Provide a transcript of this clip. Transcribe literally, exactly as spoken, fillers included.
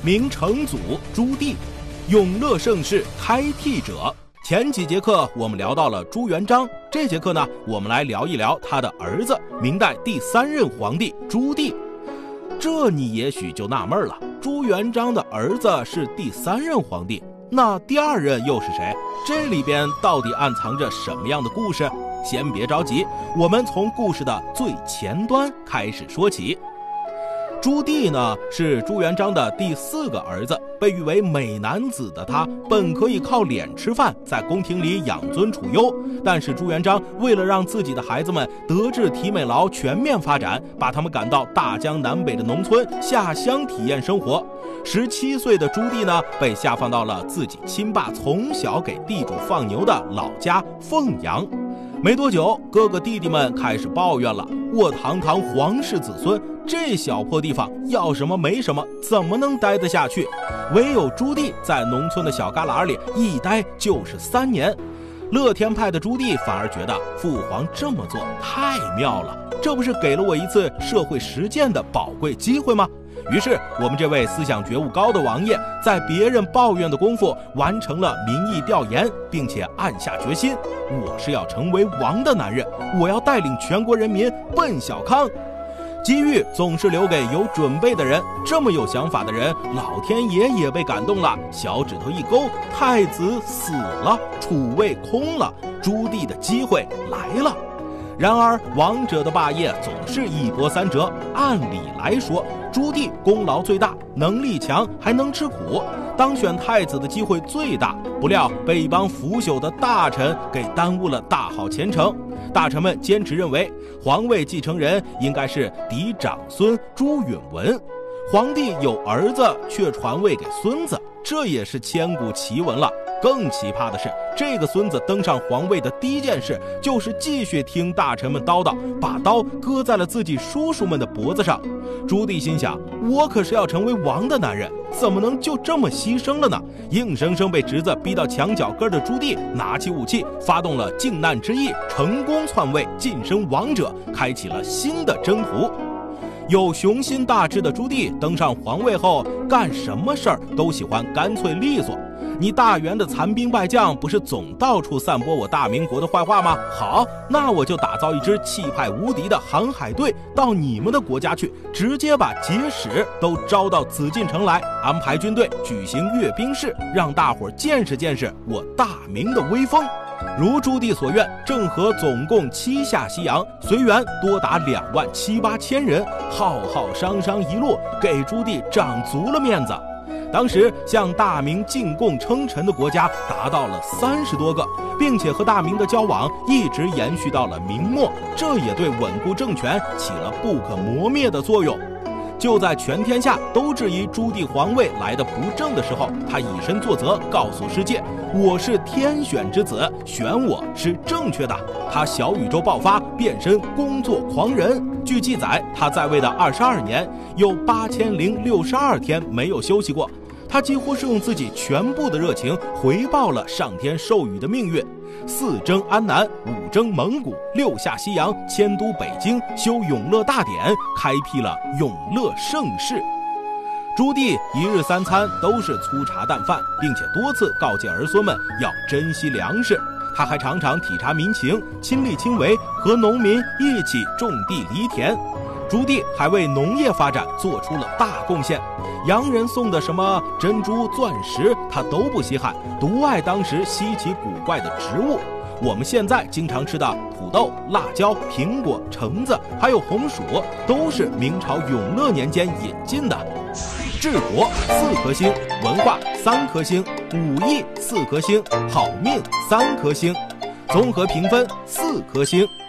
明成祖朱棣，永乐盛世开辟者。前几节课我们聊到了朱元璋，这节课呢，我们来聊一聊他的儿子，明代第三任皇帝朱棣。这你也许就纳闷了，朱元璋的儿子是第三任皇帝，那第二任又是谁？这里边到底暗藏着什么样的故事？先别着急，我们从故事的最前端开始说起。朱棣呢，是朱元璋的第四个儿子，被誉为美男子的他，本可以靠脸吃饭，在宫廷里养尊处优。但是朱元璋为了让自己的孩子们德智体美劳全面发展，把他们赶到大江南北的农村下乡体验生活。十七岁的朱棣呢，被下放到了自己亲爸从小给地主放牛的老家凤阳。没多久，哥哥弟弟们开始抱怨了，我堂堂皇室子孙，这小破地方要什么没什么，怎么能待得下去？唯有朱棣在农村的小旮旯里一待就是三年。乐天派的朱棣反而觉得父皇这么做太妙了，这不是给了我一次社会实践的宝贵机会吗？于是我们这位思想觉悟高的王爷，在别人抱怨的功夫完成了民意调研，并且暗下决心，我是要成为王的男人，我要带领全国人民奔小康。机遇总是留给有准备的人，这么有想法的人，老天爷也被感动了，小指头一勾，太子死了，储位空了，朱棣的机会来了。然而王者的霸业总是一波三折，按理来说朱棣功劳最大，能力强，还能吃苦，当选太子的机会最大，不料被一帮腐朽的大臣给耽误了大好前程。大臣们坚持认为皇位继承人应该是嫡长孙朱允炆，皇帝有儿子却传位给孙子，这也是千古奇闻了。更奇葩的是，这个孙子登上皇位的第一件事就是继续听大臣们叨叨，把刀搁在了自己叔叔们的脖子上。朱棣心想，我可是要成为王的男人，怎么能就这么牺牲了呢？硬生生被侄子逼到墙角根的朱棣拿起武器，发动了靖难之役，成功篡位，晋升王者，开启了新的征途。有雄心大志的朱棣登上皇位后，干什么事儿都喜欢干脆利索。你大元的残兵败将不是总到处散播我大明国的坏话吗？好，那我就打造一支气派无敌的航海队到你们的国家去，直接把节使都招到紫禁城来，安排军队举行阅兵式，让大伙见识见识我大明的威风。如朱棣所愿，郑和总共七下西洋，随员多达两万七八千人，浩浩汤汤一路，给朱棣长足了面子。当时向大明进贡称臣的国家达到了三十多个，并且和大明的交往一直延续到了明末，这也对稳固政权起了不可磨灭的作用。就在全天下都质疑朱棣皇位来得不正的时候，他以身作则，告诉世界，我是天选之子，选我是正确的。他小宇宙爆发，变身工作狂人。据记载，他在位的二十二年，有八千零六十二天没有休息过。他几乎是用自己全部的热情回报了上天授予的命运。四征安南，五征蒙古，六下西洋，迁都北京，修永乐大典，开辟了永乐盛世。朱棣一日三餐都是粗茶淡饭，并且多次告诫儿孙们要珍惜粮食。他还常常体察民情，亲力亲为，和农民一起种地犁田。朱棣还为农业发展做出了大贡献，洋人送的什么珍珠、钻石，他都不稀罕，独爱当时稀奇古怪的植物。我们现在经常吃的土豆、辣椒、苹果、橙子，还有红薯，都是明朝永乐年间引进的。治国四颗星，文化三颗星，武艺四颗星，好命三颗星，综合评分四颗星。